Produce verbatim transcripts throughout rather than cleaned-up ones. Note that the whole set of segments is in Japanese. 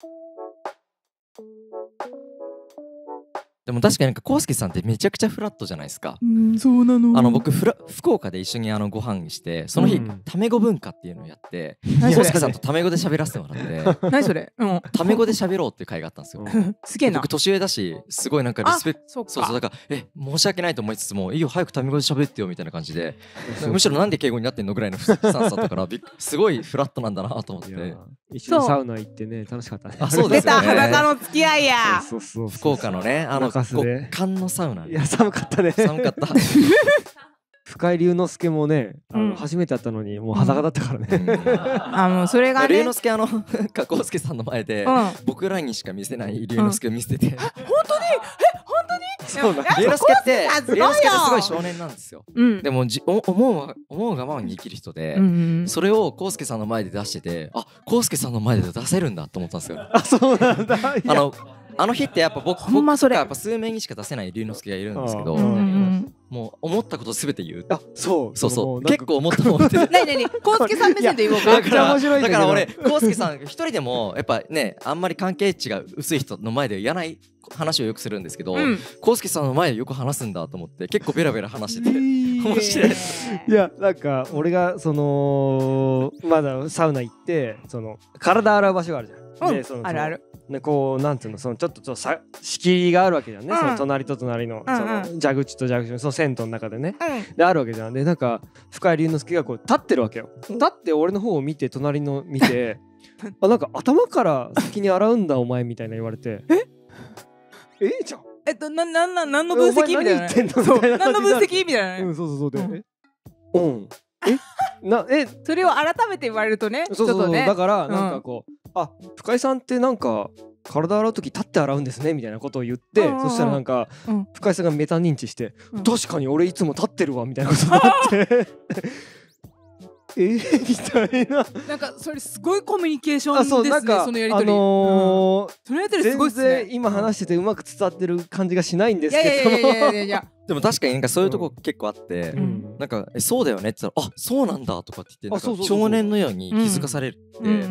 でも確かになんかコウスケさんってめちゃくちゃフラットじゃないですか。 うん、そうなの。 あの僕フラ福岡で一緒にあのご飯してその日、うん、タメ語文化っていうのをやってコウスケさんとタメ語で喋らせてもらって何それ、うん、 タメ語で喋ろうっていう会があったんですよすげえな。 僕年上だしすごいなんかリスペクトそうそうだからえ申し訳ないと思いつつもいいよ早くタメ語で喋ってよみたいな感じでむしろなんで敬語になってんのぐらいのスタンスだったからすごいフラットなんだなと思って一緒にサウナ行ってね楽しかったね。 あそうですよね。 出た裸の付き合いや。 そうそうそう福岡のねあの極寒のサウナ。 いや寒かったね。 寒かった。 深井龍之介もね、あの、うん、初めて会ったのにもう裸だったからね、うん、 あのそれがね龍之介あの加工介さんの前で、うん、僕らにしか見せない龍之介を見せてて、うん、 本当にえ本当にそうなん龍之介って龍之介ってすごい少年なんですよ、うん、でもじ思う思うがままに生きる人で、うん、それを康介さんの前で出しててあ康介さんの前で出せるんだと思ったんですよ。 あそうなんだ。 あのあの日ってやっぱ僕僕がやっぱ数名にしか出せない龍之介がいるんですけど、もう思ったことすべて言う。 あそうそうそう結構思ったもんって。 なになに康介さん目線で言おうか。 だからだから俺康介さん一人でもやっぱねあんまり関係値が薄い人の前で言わない話をよくするんですけど、康介さんの前でよく話すんだと思って結構ベラベラ話してて面白い。 いやなんか俺がそのまだサウナ行ってその体洗う場所があるじゃん。でそのあるある。 ね、こうなんていうのそのちょっとちょっとさ仕切りがあるわけじゃんね、うん、その隣と隣の、うんうん、その蛇口と蛇口のその銭湯の中でね、うん、であるわけじゃん。でなんか深井龍之介がこう立ってるわけよ、うん、立って俺の方を見て隣の見てあなんか頭から先に洗うんだお前みたいな言われてえええじゃんえっとななな何の分析みたいな、ね、 何言ってんのみたいな何の分析みたいなね、 うん、そうそうそうで、うん、えうんえなえそれを改めて言われるとねそうそうそう、ちょっとね、だからなんかこう、うん、あ深井さんってなんか体洗う時立って洗うんですねみたいなことを言って、うんうんうん、そしたらなんか、うん、深井さんがメタ認知して、うん、確かに俺いつも立ってるわみたいなことになってえー、みたいななんかそれすごいコミュニケーションですね。そうなんかそのやりとり、 あのーうん、 そのやりとりすごいっすね。 全然今話しててうまく伝わってる感じがしないんですけど、いやいやいやいやいやでも確かになんかそういうとこ結構あって、うん、なんかえそうだよねって言ったらあそうなんだとかって言ってなんか少年のように気づかされるって、うんうんうん、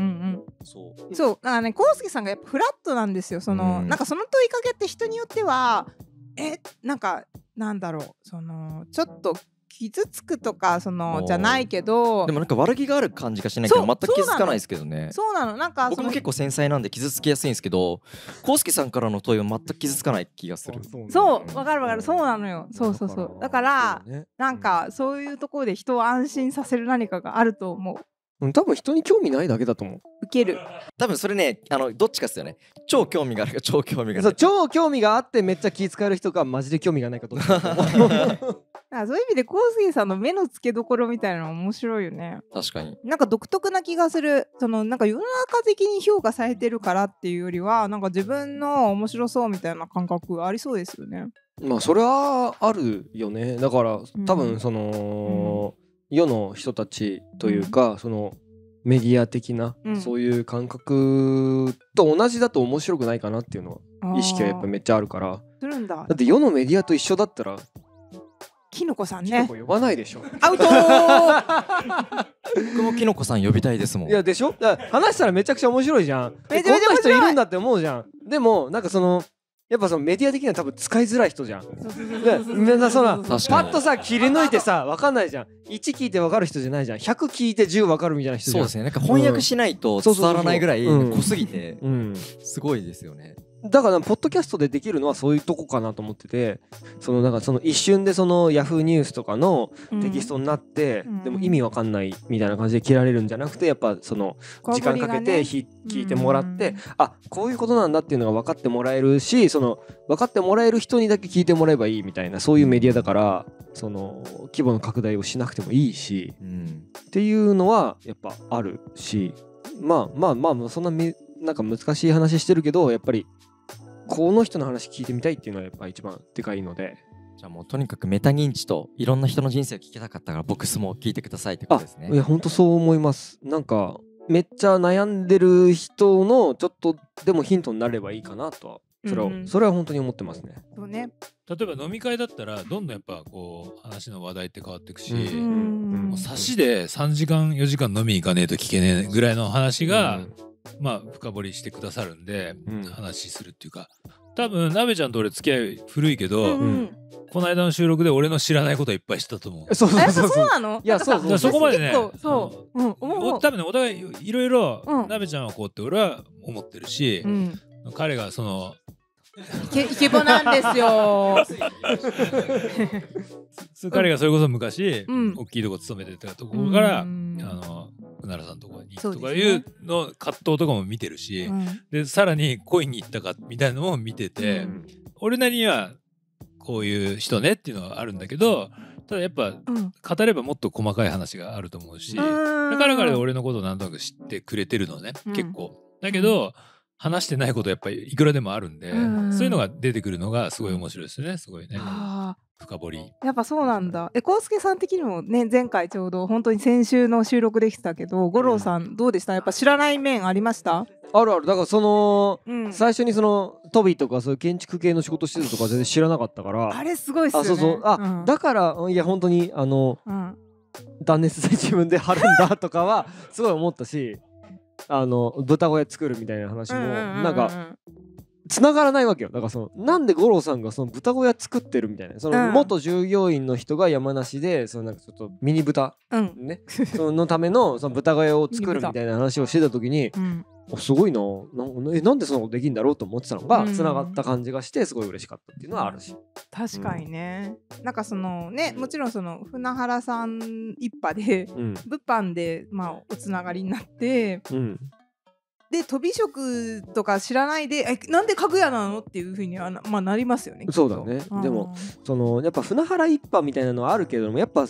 そうそうだからね康介さんがやっぱフラットなんですよ。その、うん、なんかその問いかけって人によってはえなんかなんだろうそのちょっと傷つくとかそのじゃないけどでもなんか悪気がある感じがしないけど全く気づかないですけどね。 そうなのなんか僕も結構繊細なんで傷つきやすいんですけど康介さんからの問いは全く傷つかない気がする。 そうわかるわかるそうなのよ。そうそうそうだからなんかそういうところで人を安心させる何かがあると思う。 多分人に興味ないだけだと思う。 受ける多分それねあのどっちかですよね。超興味があるか超興味がないそう超興味があってめっちゃ気遣える人かマジで興味がないかどっちかそういう意味で康介さんの目の付けどころみたいなの面白いよね。 確かになんか独特な気がする。そのなんか世の中的に評価されてるからっていうよりはなんか自分の面白そうみたいな感覚ありそうですよね。 まあそれはあるよね。だから多分その、うん世の人たちというか、うん、そのメディア的な、うん、そういう感覚と同じだと面白くないかなっていうのは意識はやっぱめっちゃあるからするんだ。 だって世のメディアと一緒だったらキノコさんねキノコ呼ばないでしょアウト僕もキノコさん呼びたいですもん。 いやでしょだから話したらめちゃくちゃ面白いじゃん。めちゃめちゃ面白い。こんな人いるんだって思うじゃん。でもなんかそのやっぱそのメディア的には多分使いづらい人じゃん。みんなそのパッとさ切り抜いてさ分かんないじゃん。いち聞いて分かる人じゃないじゃん。ひゃく聞いてじゅう分かるみたいな人じゃん。 そうですね。なんか翻訳しないと伝わらないぐらい濃すぎてすごいですよね。 だからポッドキャストでできるのはそういうとこかなと思ってて、そのなんかその一瞬でそのヤフーニュースとかのテキストになって、うん、でも意味わかんないみたいな感じで切られるんじゃなくて、やっぱその時間かけてひ、ね、聞いてもらって、うん、あこういうことなんだっていうのが分かってもらえるし、その分かってもらえる人にだけ聞いてもらえばいいみたいな、そういうメディアだから、その規模の拡大をしなくてもいいし、うん、っていうのはやっぱあるし、まあまあまあそんなめなんか難しい話してるけど、やっぱりこの人の話聞いてみたいっていうのはやっぱ一番でかいので、 じゃあもうとにかくメタ認知といろんな人の人生を聞きたかったからボックスも聞いてくださいってことですね。 いや本当そう思います。なんかめっちゃ悩んでる人のちょっとでもヒントになればいいかなとは、それは、うん、それは本当に思ってますね。 そうね。 例えば飲み会だったらどんどんやっぱこう話の話題って変わっていくし、うん、もう差しでさんじかんよじかん飲みに行かねえと聞けねえぐらいの話が、 まあ深掘りしてくださるんで、 うん、 話するっていうか、多分なべちゃんと俺付き合い古いけど、 うんうん、 この間の収録で俺の知らないことはいっぱいしたと思う。 そうそうそうそうなの？ いやそうそうそこまでね、 そう、うん、 多分ねお互いいろいろなべちゃんはこうって俺は思ってるし、うん、彼がそのイケボなんですよ彼がそれこそ昔、うん、大きいとこ勤めてたところから、うん、あのうならさんとこにとかいうの葛藤とかも見てるし、うん、でさらに恋に行ったかみたいなのも見てて、うん、俺なりにはこういう人ねっていうのはあるんだけど、ただやっぱ、うん、語ればもっと細かい話があると思うし、だから彼は俺のことをなんとなく知ってくれてるのね、うん、結構だけど話してないことやっぱりいくらでもあるんで、うん、そういうのが出てくるのがすごい面白いですね。すごいね、深掘り。 やっぱそうなんだ。え、康介さん的にもね、前回ちょうど本当に先週の収録できたけど、五郎さんどうでした？やっぱ知らない面ありました？ あるある。だからその、うん、最初にそのトビとかそういう建築系の仕事してるとか全然知らなかったから、 あれすごいっすよね。 あ、そうそう、あ、うん、だからいや本当にあの、うん、断熱材自分で貼るんだとかはすごい思ったしあの豚小屋作るみたいな話もなんか繋がらないわけよ。だからそのなんで五郎さんがその豚小屋作ってるみたいな、その元従業員の人が山梨でそのなんかちょっとミニ豚、うん、ねそのためのその豚小屋を作るみたいな話をしてた時に、うん、すごいな、な, えなんでそんなことできるんだろうと思ってたのが繋がった感じがしてすごい嬉しかったっていうのはあるし、 確かにね、うん、なんかそのね、もちろんその船原さん一派で、うん、物販でまあおつながりになって、うん、で飛び職とか知らないでえなんで家具屋なのっていう風には な,、まあ、なりますよね。 そうだね。でもそのやっぱ船原一派みたいなのはあるけどもやっぱ、うん、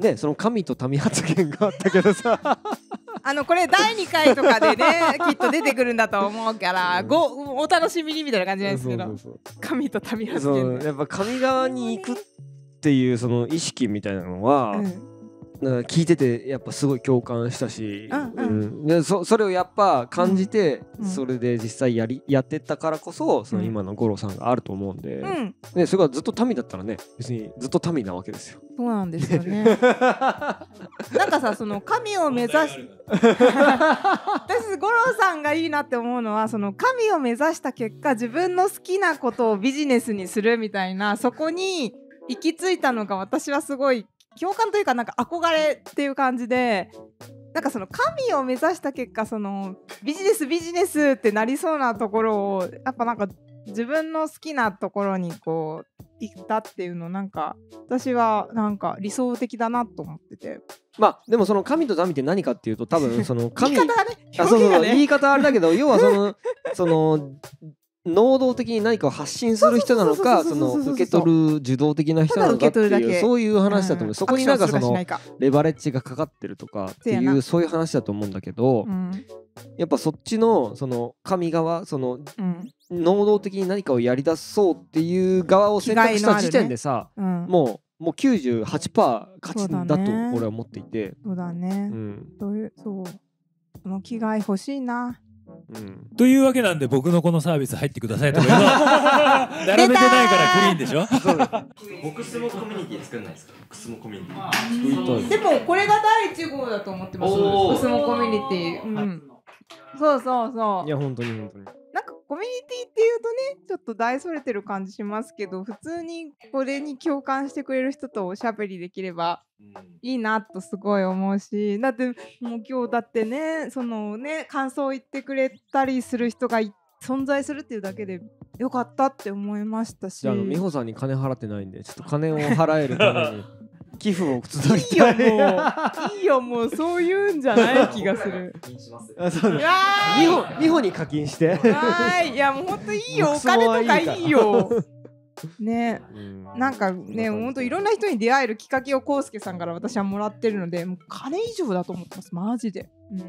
ねその神と民発言があったけどさあのこれだいにかいとかでねきっと出てくるんだと思うから、うん、ごお楽しみにみたいな感じなんですけど、そうそうそう神と民発言、 やっぱ神側に行くっていうその意識みたいなのは、うん、なんか聞いててやっぱすごい共感したし、うんうんうん、で そ, それをやっぱ感じて、うん、それで実際やりやってったからこそその今の五郎さんがあると思うんで、うん、でそれがずっと民だったらね別にずっと民なわけですよ。 そうなんですよねなんかさその神を目指し私五郎さんがいいなって思うのはその神を目指した結果自分の好きなことをビジネスにするみたいな、そこに行き着いたのが私はすごい共感というかなんか憧れっていう感じで、なんかその神を目指した結果そのビジネスビジネスってなりそうなところをやっぱなんか自分の好きなところにこう行ったっていうのなんか私はなんか理想的だなと思ってて、 まあでもその神と民って何かっていうと多分その神言い方がね、 あそうそう言い方あれだけど要はそのその能動的に何かを発信する人なのか、その受け取る受動的な人なのかっていうそういう話だと思う、うん、そこになんかそのレバレッジがかかってるとかっていうそういう話だと思うんだけど、うん、やっぱそっちのその神側その、うん、能動的に何かをやり出そうっていう側を選択した時点でさ、ねうん、もうもう きゅうじゅうはちパーセント 勝ちだと俺は思っていて、 そうだね、うん、そういうそうその気概欲しいな。 うん、というわけなんで僕のこのサービス入ってくださいとか並べてないからクリーンでしょ僕スモコミュニティ作んないですか？僕スモコミュニティでもこれがだいいち号だと思ってます。僕スモコミュニティ、うん、そうそうそう。 いや本当に本当になんかコミュニティっていうとねちょっと大それてる感じしますけど、普通にこれに共感してくれる人とおしゃべりできればいいなとすごい思うし、だってもう今日だってねそのね感想を言ってくれたりする人が存在するっていうだけでよかったって思いましたし、 じゃあ美穂さんに金払ってないんでちょっと金を払えるために寄付をつなぎたい。 いいよもういいよもうそういうんじゃない気がする。 あそうだ。美穂美穂に課金して。 はい、いやもう本当いいよお金とかいいよ。ね、うん、なんかね本当いろんな人に出会えるきっかけを康介さんから私はもらってるのでもう金以上だと思ってますマジで。 うん、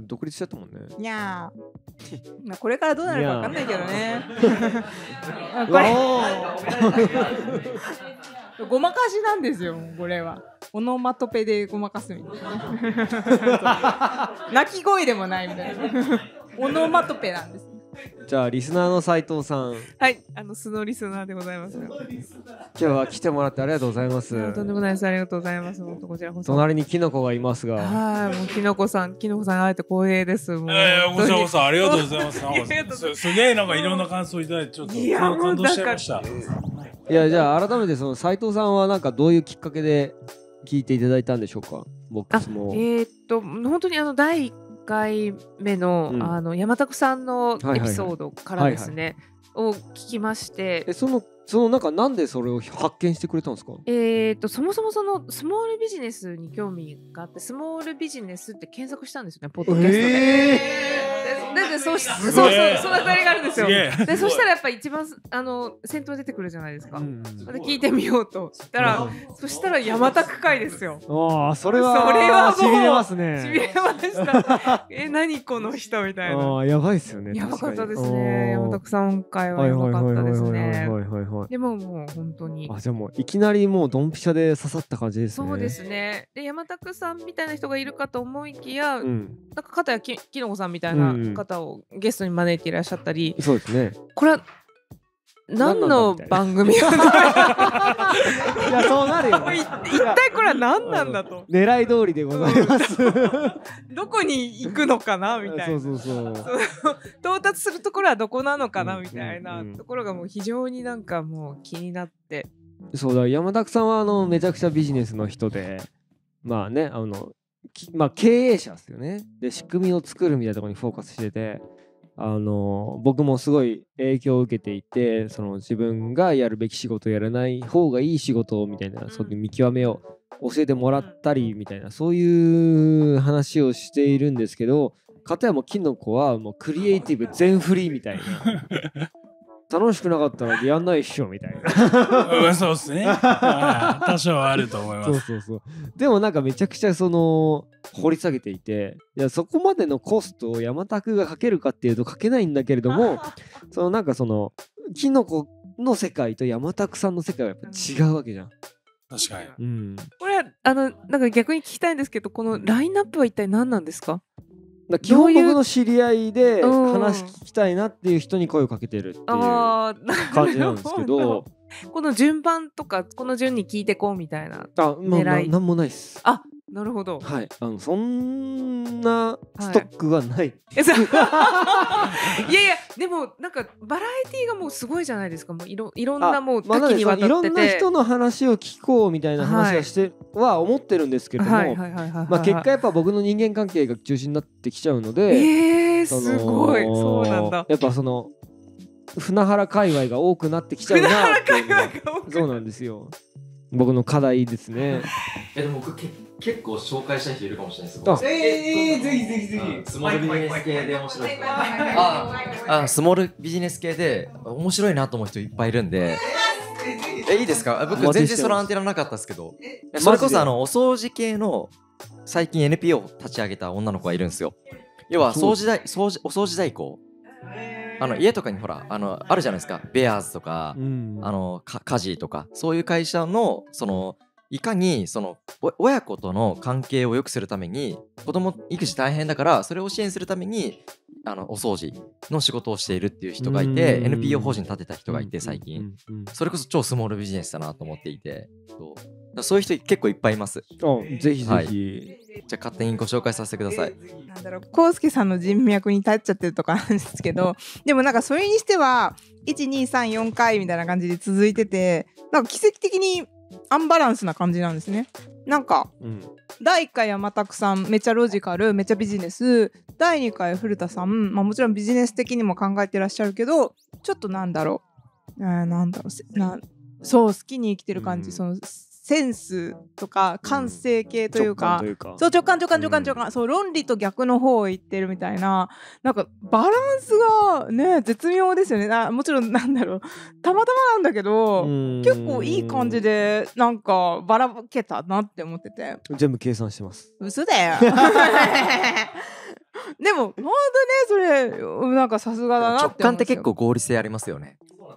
独立しちゃったもんね。 いやーこれからどうなるか分かんないけどね。これごまかしなんですよこれは。オノマトペでごまかすみたいな。鳴き声でもないみたいな。オノマトペなんです。 じゃあリスナーの斉藤さん、 はい、あの素のリスナーでございます。今日は来てもらってありがとうございます。 とんでもないです。ありがとうございます。本当こちらこそ。 隣にキノコがいますが、 はい、もうキノコさん、キノコさん会えて光栄です。もうええ、こちらこそありがとうございます。す, すげえなんかいろんな感想いただいてちょっと感動しちゃいました。 いや、じゃあ改めてその斉藤さんはなんかどういうきっかけで聞いていただいたんでしょうか。ボックスも。 えー、っと本当にあのだいいっかいめの、うん、あの山拓さんのエピソードからですね、を聞きまして、 えそのそのなんかなんでそれを発見してくれたんですか。 えー、っとそもそもそのスモールビジネスに興味があって、スモールビジネスって検索したんですよね、ポッドキャストで。えーででそうしそうそうそのあたりがあるんですよ。でそしたらやっぱ一番あの先頭出てくるじゃないですか。うん、で聞いてみようとしたら、そしたら山拓会ですよ。 ああ、それはそれはしびれますね。 しびれました。え何この人みたいな。 ああ、やばいですよね。 やばかったですね。山拓さん会はやばかったですね。でももう本当に。 あ、じゃあもういきなりもうドンピシャで刺さった感じですね。 そうですね。で山拓さんみたいな人がいるかと思いきや、うん、なんか片やききのこさんみたいな方をゲストに招いていらっしゃったり、 そうですね。 これは何の番組？いやそうなるよね。 一体これは何なんだと。 狙い通りでございます。 どこに行くのかなみたいな。そうそうそう。到達するところはどこなのかなみたいなところがもう非常になんかもう気になって。 そうだ、山拓さんはあのめちゃくちゃビジネスの人で、まあね、あのまあ経営者ですよね。で仕組みを作るみたいなところにフォーカスしてて。あの僕もすごい影響を受けていて、その自分がやるべき仕事をやらない方がいい仕事みたいな、そういう見極めを教えてもらったりみたいな、そういう話をしているんですけど、片やもキノコはもうクリエイティブ全振りみたいな楽しくなかったらやんないっしょみたいなそうですね多少はあると思います。 そうそうそう。でもなんかめちゃくちゃその掘り下げていて、いやそこまでのコストを山拓がかけるかっていうとかけないんだけれどもそのなんかそのキノコの世界と山拓さんの世界はやっぱ違うわけじゃん。 確かに、 うん、 これはあのなんか逆に聞きたいんですけど、このラインナップは一体何なんですか？ だ基本僕の知り合いで話聞きたいなっていう人に声をかけてるっていう感じなんですけど、 この順番とかこの順に聞いてこうみたいなあ、まあ、ななんもないっす。 あ、なるほど。 はい、あのそんなストックはない、はい、 いやいやでもなんかバラエティーがもうすごいじゃないですか。もういろいろんなもう多岐にわたってて、まあ、いろんな人の話を聞こうみたいな話はして、はい、は思ってるんですけども、まあ結果やっぱ僕の人間関係が中心になってきちゃうので、 えー、すごい。そうなんだ。 やっぱその船原界隈が多くなってきちゃうなっていうのはそうなんですよ。僕の課題ですね。 えでも僕け結構紹介したい人いるかもしれないです。 あ、 えー、ぜひぜひぜひ。スモールビジネス系で面白い。ああ、スモールビジネス系で面白いなと思う人いっぱいいるんで。えいいですか？僕全然そのアンテナなかったですけど、それこそあのお掃除系の最近 エヌピーオー を立ち上げた女の子がいるんですよ。要は掃除代掃除お掃除代行。あの家とかにほら あのあるじゃないですか、ベアーズとか、うん、あのか家事とかそういう会社のそのいかにその親子との関係を良くするために、子供育児大変だからそれを支援するためにあのお掃除の仕事をしているっていう人がいて、 エヌピーオー 法人立てた人がいて、最近それこそ超スモールビジネスだなと思っていて、そうそういう人結構いっぱいいます。 あ、ぜひぜひ、はい、 じゃあ勝手にご紹介させてください。 なんだろう、コウスケさんの人脈に立っちゃってるとかなんですけど、でもなんかそれにしてはいちにさんよんかいみたいな感じで続いてて、なんか奇跡的にアンバランスな感じなんですね。なんか、うん、だいいっかい山拓さんめっちゃロジカル、めっちゃビジネス、だいにかい古田さん、まあ、もちろんビジネス的にも考えてらっしゃるけど、ちょっとなんだろう、えー、なんだろうな、そう好きに生きてる感じ、うん、そのセンスとか感性系というか、うん、直感というか、そう直感直感直感直感、うん、そう論理と逆の方を言ってるみたいな、なんかバランスがね絶妙ですよね。あ、もちろんなんだろう、たまたまなんだけど結構いい感じでなんかばらけたなって思ってて、 全部計算してます。 嘘だよでも本当ね、それなんかさすがだなって思うんですよ。 直感って結構合理性ありますよね。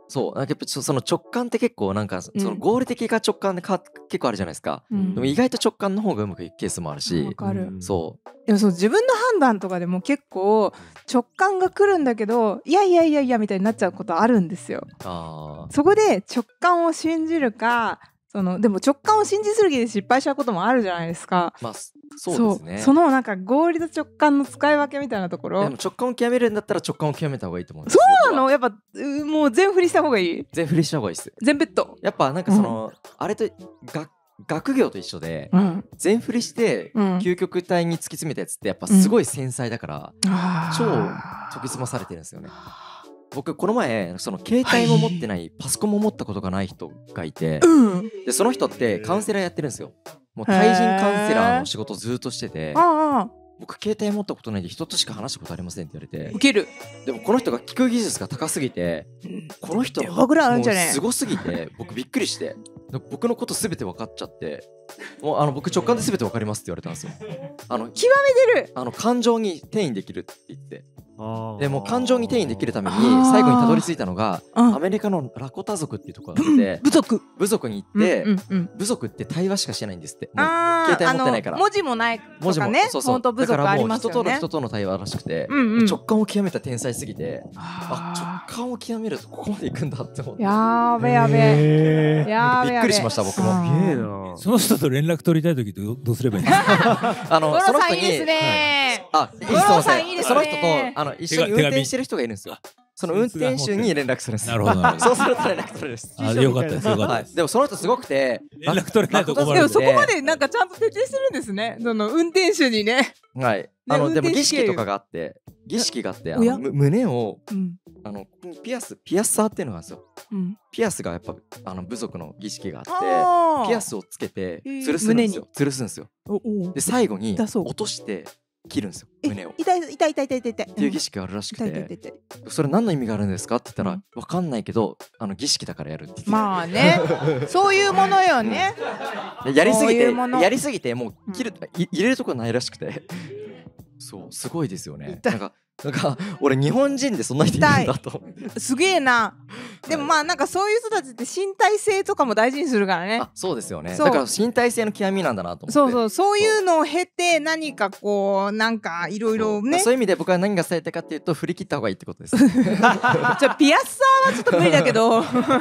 そうなんかやっぱその直感って結構なんかその合理的か直感でか結構あるじゃないですか、うん、でも意外と直感の方がうまくいくケースもあるし、 わかる。 そうでもそう自分の判断とかでも結構直感が来るんだけどいやいやいやいやみたいになっちゃうことあるんですよ。あそこで直感を信じるかそのでも直感を信じすぎて失敗しちゃうこともあるじゃないですか。 まあそうですね。 そ, そのなんか合理と直感の使い分けみたいなところ。 でも直感を極めるんだったら直感を極めた方がいいと思うんです。 そうなの？やっぱもう全振りした方がいい？ 全振りした方がいいです。 全ベッド。 やっぱなんかその、うん、あれとが学業と一緒で、うん、全振りして究極体に突き詰めたやつってやっぱすごい繊細だから、うん、超研ぎ澄まされてるんですよね。僕この前その携帯も持ってない、はい、パソコンも持ったことがない人がいて、うん、でその人ってカウンセラーやってるんですよ。もう対人カウンセラーの仕事ずっとしてて、僕携帯持ったことないで人としか話したことありませんって言われて、 ウケる。 でもこの人が聞く技術が高すぎて、うん、この人もうすごすぎて僕びっくりして僕のことすべて分かっちゃって、もうあの僕直感ですべて分かりますって言われたんですよ。あの極めてる。 あの感情に転移できるって言って、でも感情に転移できるために最後にたどり着いたのがアメリカのラコタ族っていうところがあって、 部族部族に行って、うんうんうん、部族って対話しかしてないんですって。もう携帯持ってないから。 文字もないとかね。そうそう。部族ありますよね。だからもう人との人との対話らしくて、うんうん、直感を極めた天才すぎて、あ直感を極めるとここまで行くんだって思って。 やーべやべやべ。びっくりしました僕も。 すげえな。 その人と連絡取りたい時どどうすればいいんですか？ あのその人にいいですね。 あいい質問ですね。その人とあの一緒に運転してる人がいるんですよ。その運転手に連絡するんです。 なるほど。 そうすると連絡取れるです。 あ、よかったですよかったです。 でもその人すごくて連絡取れないと困るんで。 でもそこまでなんかちゃんと徹底してるんですね。その運転手にね。 はい。あのでも儀式とかがあって儀式があってあの胸をあのピアスピアッサーっていうのがあるんですよ。ピアスがやっぱあの部族の儀式があってピアスをつけて吊るすんですよ。吊るすんですよ。で最後に落として切るんですよ胸を。 痛い痛い痛い痛い痛い痛いっていう儀式があるらしくて、それ何の意味があるんですかって言ったら分かんないけどあの儀式だからやるって言って。 まあねそういうものよね。 やりすぎてやりすぎてもう切る入れるとこないらしくてそうすごいですよね。なんかなんか俺日本人でそんな人いるんだとすげえな。でもまあなんかそういう人たちって身体性とかも大事にするからね。 あそうですよね。だから身体性の極みなんだなと思って。 そうそうそういうのを経て何かこうなんかいろいろね。 そういう意味で僕は何が伝えたかっていうと振り切った方がいいってことです。 じゃあピアッサーはちょっと無理だけど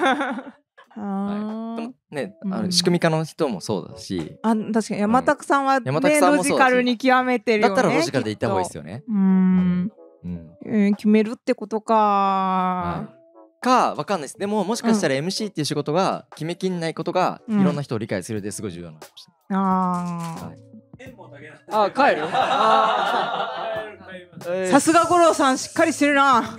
はい、ね、あの仕組み家の人もそうだし、 あ確かに山拓さんは、ね、うん、ロジカルに極めてるよね。 だったらロジカルで言った方がいいですよね。 うん、うんえー、決めるってことか、 はい、かわかんないです。でももしかしたら エムシー っていう仕事が決めきんないことが、うん、いろんな人を理解するですごい重要なのかもしれない。あ、はいあ帰るあさすが五郎さんしっかりしてるな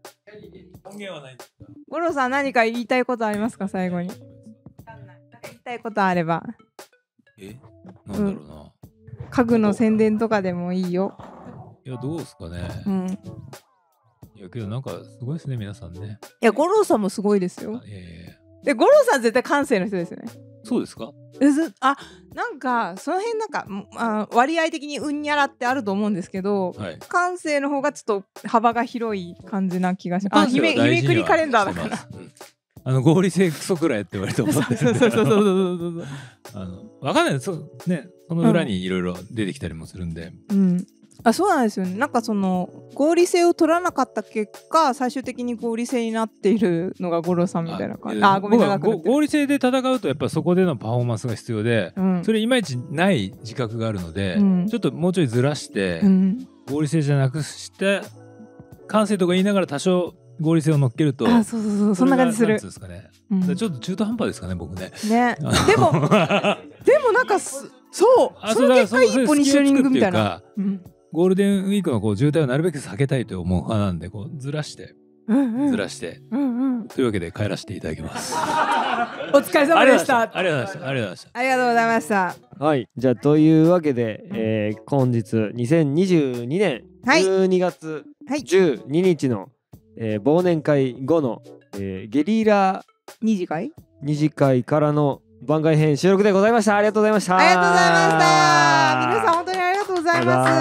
五郎さん何か言いたいことありますか最後に。言いたいことあれば。 えなんだろうな、うん、 家具の宣伝とかでもいいよ。 いやどうですかね、うん、いやけどなんかすごいですね皆さんね。 いや五郎さんもすごいですよ。で五郎さん絶対感性の人ですよね。 そうですか。 あなんかその辺なんかあ割合的にうんにゃらってあると思うんですけど、はい、感性の方がちょっと幅が広い感じな気がします。あ日めくりカレンダーだから、うん、 あの合理性クソくらいって言われて思ってるんでそうそうそうそうそうあの分かんないそうねその裏にいろいろ出てきたりもするんで、 うん、あそうなんですよね。なんかその合理性を取らなかった結果最終的に合理性になっているのが五郎さんみたいな感じ。ああごめんなさい。 合理性で戦うとやっぱそこでのパフォーマンスが必要で、うん、それいまいちない自覚があるので、うん、ちょっともうちょいずらして、うん、合理性じゃなくして感性とか言いながら多少合理性を乗っけると、 あそうそうそうそんな感じする。 なんつうんですかね、うん、ちょっと中途半端ですかね僕ね。 ねでもでもなんかそうその結果いいポジショニングみたいな。 ゴールデンウィークのこう渋滞をなるべく避けたいと思う派なんでこうずらして、うんうん、ずらして、うんうん、というわけで帰らせていただきます。 お疲れ様でした。 ありがとうございました。ありがとうございました。 ありがとうございました。 はい、じゃあというわけで、えー、本日にせんにじゅうにねんじゅうにがつじゅうににちの、はいえー、忘年会後の、えー、ゲリラ二次会二次会からの番外編収録でございました。ありがとうございました。 ありがとうございました。皆さん本当にありがとうございます。